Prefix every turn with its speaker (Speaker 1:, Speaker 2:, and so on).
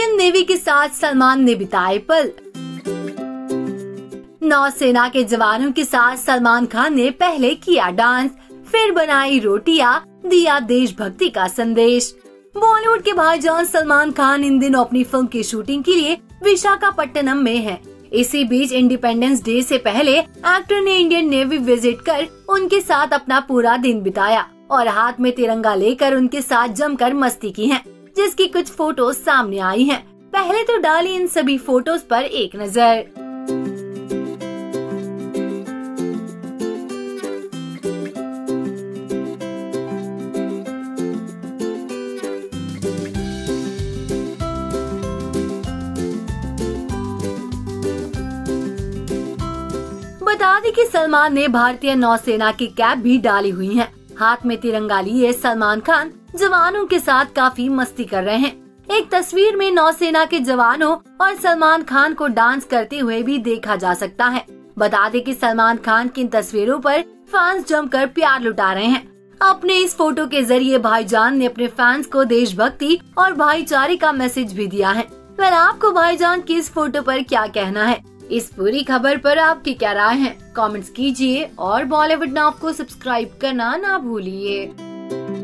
Speaker 1: Indian navy के साथ सलमान ने बिताए पल। नौसेना के जवानों के साथ सलमान खान ने पहले किया डांस, फिर बनाई रोटियां, दिया देशभक्ति का संदेश। बॉलीवुड के भाईजान सलमान खान इन दिनों अपनी फिल्म की शूटिंग के लिए विशाखापट्टनम में हैं। इसी बीच इंडिपेंडेंस डे से पहले एक्टर ने इंडियन नेवी विजिट कर उनके साथ अपना पूरा दिन बिताया और हाथ में तिरंगा लेकर उनके साथ जमकर मस्ती की है, जिसकी कुछ फोटोज सामने आई हैं। पहले तो डाली इन सभी फोटोज पर एक नजर। बता दें कि सलमान ने भारतीय नौसेना की कैप भी डाली हुई है। हाथ में तिरंगा लिए सलमान खान जवानों के साथ काफी मस्ती कर रहे हैं। एक तस्वीर में नौसेना के जवानों और सलमान खान को डांस करते हुए भी देखा जा सकता है। बता दें कि सलमान खान की इन तस्वीरों पर फैंस जमकर प्यार लुटा रहे हैं। अपने इस फोटो के जरिए भाईजान ने अपने फैंस को देशभक्ति और भाईचारे का मैसेज भी दिया है। फिर आपको भाईजान की इस फोटो पर क्या कहना है? इस पूरी खबर पर आपकी क्या राय है? कमेंट्स कीजिए और बॉलीवुड नाउ को सब्सक्राइब करना ना भूलिए।